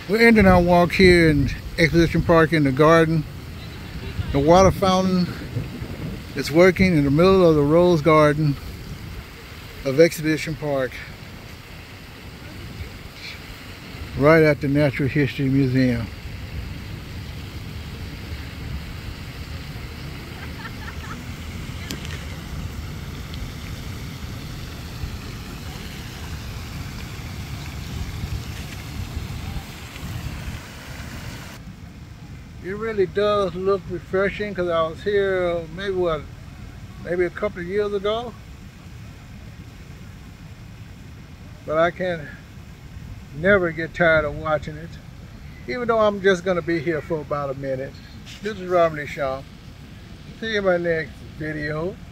We're ending our walk here in Exposition Park in the garden. The water fountain is working in the middle of the Rose Garden of Exposition Park, right at the Natural History Museum. It really does look refreshing, because I was here maybe a couple of years ago, but I can never get tired of watching it, even though I'm just going to be here for about a minute. This is Robert Shaw. See you in my next video.